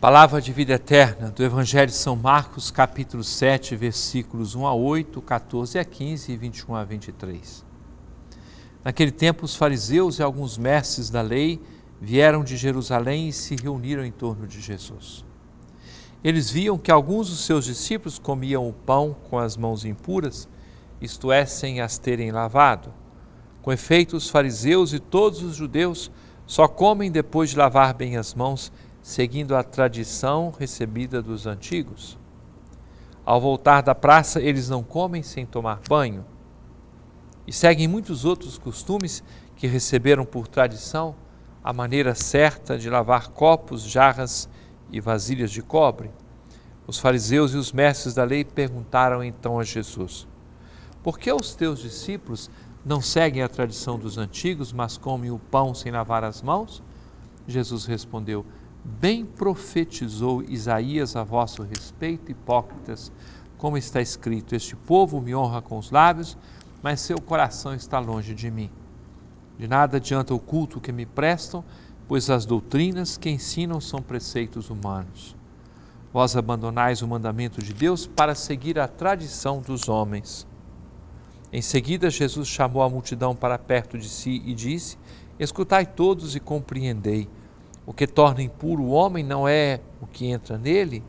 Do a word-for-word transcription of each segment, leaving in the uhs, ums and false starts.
Palavra de vida eterna do Evangelho de São Marcos, capítulo sete, versículos um a oito, quatorze a quinze e vinte e um a vinte e três. Naquele tempo, os fariseus e alguns mestres da lei vieram de Jerusalém e se reuniram em torno de Jesus. Eles viam que alguns dos seus discípulos comiam o pão com as mãos impuras, isto é, sem as terem lavado. Com efeito, os fariseus e todos os judeus só comem depois de lavar bem as mãos, seguindo a tradição recebida dos antigos. Ao voltar da praça, eles não comem sem tomar banho e seguem muitos outros costumes que receberam por tradição a maneira certa de lavar copos, jarras e vasilhas de cobre. Os fariseus e os mestres da lei perguntaram então a Jesus: por que os teus discípulos não seguem a tradição dos antigos, mas comem o pão sem lavar as mãos? Jesus respondeu: bem profetizou Isaías a vosso respeito, hipócritas, como está escrito: este povo me honra com os lábios, mas seu coração está longe de mim. De nada adianta o culto que me prestam, pois as doutrinas que ensinam são preceitos humanos. Vós abandonais o mandamento de Deus para seguir a tradição dos homens. Em seguida, Jesus chamou a multidão para perto de si e disse: escutai todos e compreendei. O que torna impuro o homem não é o que entra nele,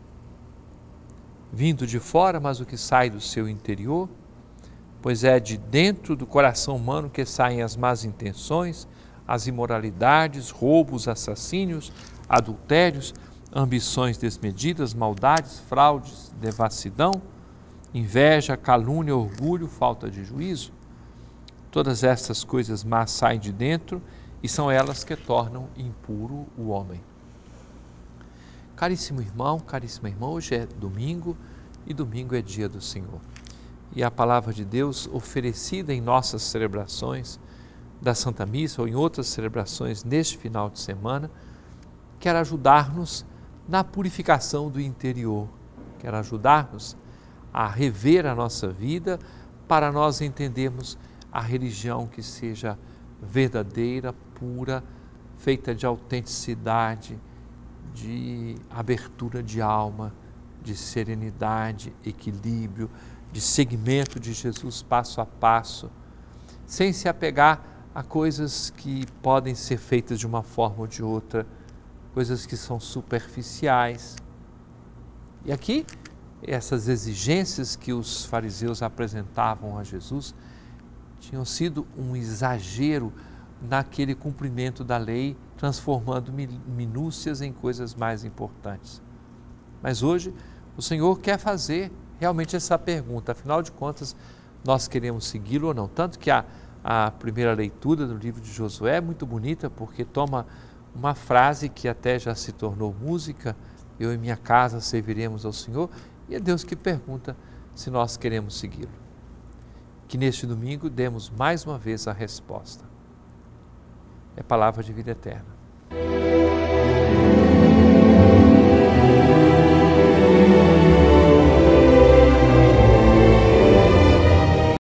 vindo de fora, mas o que sai do seu interior, pois é de dentro do coração humano que saem as más intenções, as imoralidades, roubos, assassínios, adultérios, ambições desmedidas, maldades, fraudes, devassidão, inveja, calúnia, orgulho, falta de juízo. Todas estas coisas más saem de dentro e são elas que tornam impuro o homem. Caríssimo irmão, caríssima irmã, hoje é domingo e domingo é dia do Senhor. E a palavra de Deus oferecida em nossas celebrações da Santa Missa ou em outras celebrações neste final de semana, quer ajudar-nos na purificação do interior, quer ajudar-nos a rever a nossa vida para nós entendermos a religião que seja verdadeira, pura, feita de autenticidade, de abertura de alma, de serenidade, equilíbrio, de seguimento de Jesus passo a passo, sem se apegar a coisas que podem ser feitas de uma forma ou de outra, coisas que são superficiais. E aqui, essas exigências que os fariseus apresentavam a Jesus tinham sido um exagero naquele cumprimento da lei, transformando minúcias em coisas mais importantes. Mas hoje o Senhor quer fazer realmente essa pergunta, afinal de contas, nós queremos segui-lo ou não? Tanto que a, a primeira leitura do livro de Josué é muito bonita, porque toma uma frase que até já se tornou música: eu e minha casa serviremos ao Senhor, e é Deus que pergunta se nós queremos segui-lo. Que neste domingo demos mais uma vez a resposta. É palavra de vida eterna.